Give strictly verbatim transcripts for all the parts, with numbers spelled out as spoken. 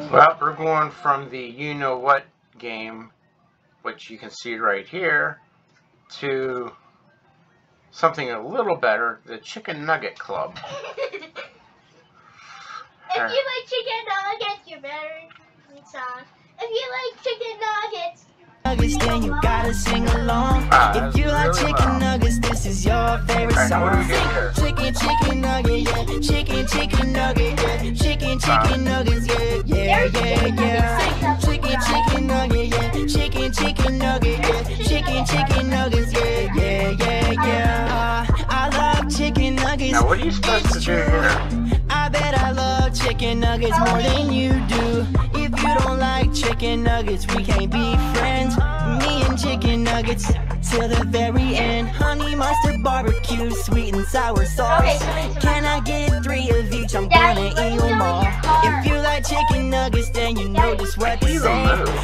Well, we're going from the you-know-what game, which you can see right here, to something a little better, the Chicken Nugget Club. If you like chicken nuggets, you better song. If you like chicken nuggets, nuggets, then you gotta sing along. Ah, if you like really chicken loud. nuggets, this is your favorite Right, song. here? Chicken, chicken nugget, yeah. Chicken, chicken nugget, yeah. Chicken, chicken nuggets, yeah, yeah, yeah, yeah. Chicken, chicken nugget, yeah. Chicken, chicken nugget, yeah. Chicken, chicken nuggets, yeah, yeah, yeah, yeah. Uh, I love chicken nuggets. Now, what are you supposed to do here? I bet I love chicken nuggets more than you do. If you don't like chicken nuggets, we can't be friends. Me and chicken nuggets till the very end. Honey mustard barbecue, sweet and sour sauce. Can I get three of each? I'm gonna eat them all. If you like chicken nuggets, then you know just what to say.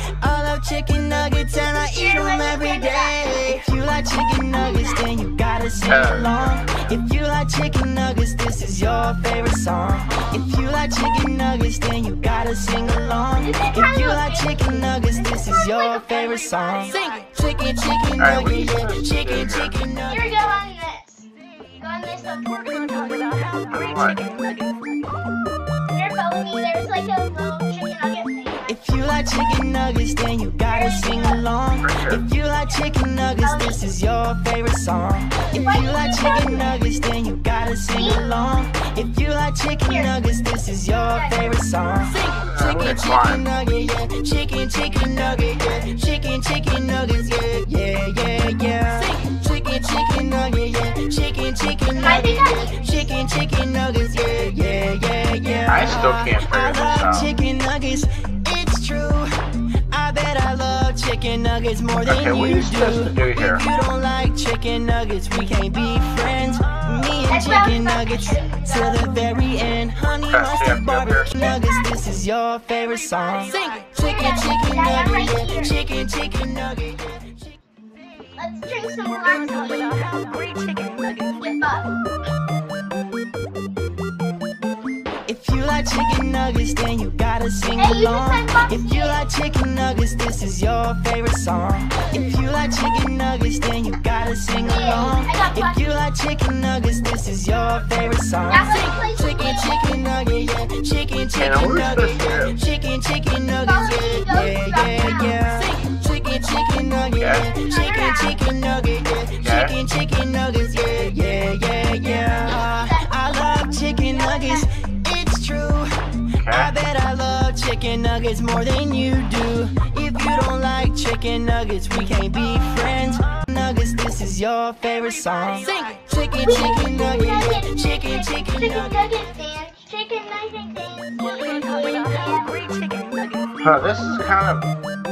I love chicken nuggets and I eat them every day. If you like chicken nuggets, then you gotta sing along. If you like chicken nuggets, this is your favorite song. If you like chicken nuggets, then you gotta sing along. If you like chicken nuggets, this is your favorite song. Sing chicken, chicken nugget, yeah. Chicken, chicken nugget. here we go on this. Go on this one. We're going to talk about how great chicken nuggets. Here, follow me. There's like a little chicken nugget thing. If you like chicken nuggets, then you gotta sing along. If you like chicken nuggets, this is your favorite song. If you like chicken nuggets, then you gotta sing along. If you like chicken nuggets, this is your favorite song. Chicken, chicken nugget, yeah. Chicken, chicken nugget, yeah. Chicken, chicken nuggets, yeah, yeah, yeah, yeah. Chicken, chicken nugget, yeah. Chicken, chicken nugget, yeah. Chicken, chicken nuggets, yeah, yeah, yeah, yeah. I still can't figure I this love out. chicken nuggets. It's true. I bet I love chicken nuggets more than Okay, what are you you supposed do. to do here? If you don't like chicken nuggets, we can't be friends. Me and chicken nuggets till the very end. Honey mustard barbecue nuggets, this is your favorite song. Sing chicken, chicken nugget, yeah. Chicken, chicken nugget, yeah. Let's drink some more about how great chicken nuggets with us. If you like chicken nuggets, then you gotta sing along. If you like chicken nuggets, this is your favorite song. If you like chicken nuggets, then you gotta sing along. If you like chicken nuggets, this is your favorite song. Chicken, chicken nugget, yeah. Chicken, chicken nugget, yeah. Chicken, chicken nuggets, yeah, yeah, yeah, yeah. Chicken, chicken nugget, yeah. Chicken, chicken nugget, yeah. Chicken, chicken nuggets, yeah, yeah, yeah, yeah. I love chicken nuggets. It's true. I bet I love chicken nuggets more than you do. If you don't like chicken nuggets, we can't be friends. Nuggets, this is your favorite song. Sing chicken, chicken nugget, yeah. Chicken, chicken nugget. Chicken nugget dance. We're going to talk about how great chicken nuggets. Huh, this is kind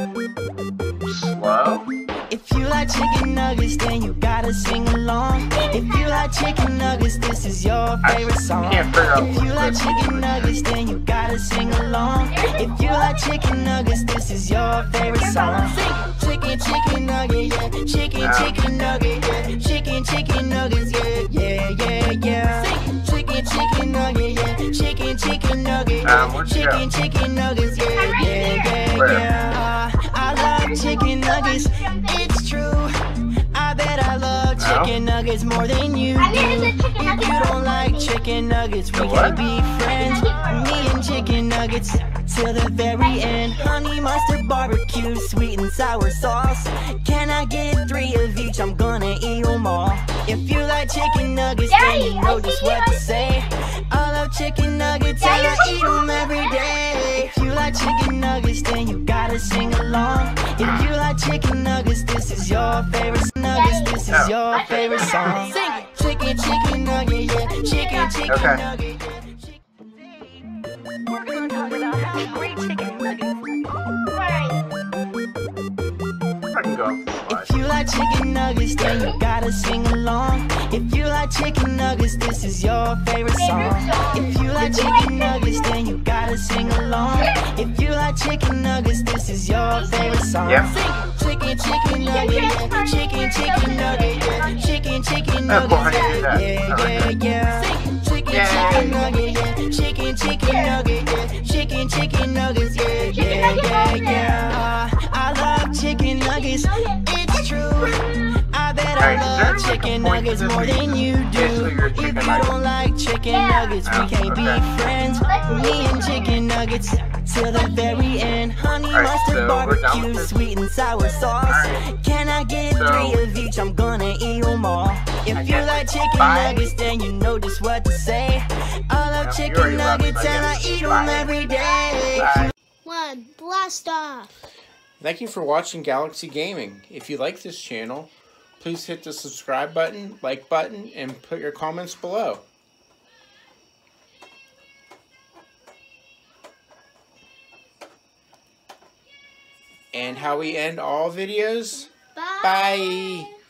of slow. If you like chicken nuggets, then you gotta sing along. If you like chicken nuggets, this is your favorite song. If you like chicken nuggets, then you gotta sing along. If you like chicken nuggets, this is your favorite song. Chicken, chicken nugget, yeah. Chicken, chicken nugget, yeah. Chicken, chicken nuggets, yeah, yeah, yeah, yeah. Chicken, chicken nugget, yeah. Chicken, chicken nugget, yeah. Chicken, chicken nuggets, yeah, yeah, yeah, yeah. I love chicken nuggets. It's true. I bet I love chicken nuggets more than you do. If you don't like chicken nuggets, we can't be friends. Me and chicken nuggets till the very end. Honey mustard barbecue, sweet and sour sauce. Can I get three of each? I'm gonna eat them all. If you like chicken nuggets, then you know just what to say. I love chicken nuggets and I eat them every day. If you like chicken nuggets, then you gotta sing along. If you like chicken nuggets, this is your favorite nuggets. This is your favorite song. Sing chicken, chicken nugget, yeah. Chicken, chicken nugget, yeah. We're going to talk about how great chicken nuggets. Right. I can go. If you like chicken nuggets, then you gotta sing along. If you like chicken nuggets, this is your favorite song. If you like chicken nuggets, then you gotta sing along. If you like chicken nuggets, this is your favorite song. Chicken, chicken nugget, yeah. Chicken, chicken nugget, yeah. Chicken, chicken nuggets, yeah, yeah, yeah, yeah. Chicken, chicken nugget, yeah. Chicken, chicken nugget, yeah. Chicken, chicken nuggets, yeah. love chicken nuggets more than you do. If you don't like chicken nuggets, we can't be friends. Me and chicken nuggets till the very end. Honey mustard barbecue, sweet and sour sauce. Can I get three of each? I'm gonna eat them all. If you like chicken nuggets, then you know just what to say. I love chicken nuggets and I eat them every day. One, blast off. Thank you for watching Galaxy Gaming. If you like this channel, please hit the subscribe button, like button, and put your comments below. And how we end all videos? Bye. Bye.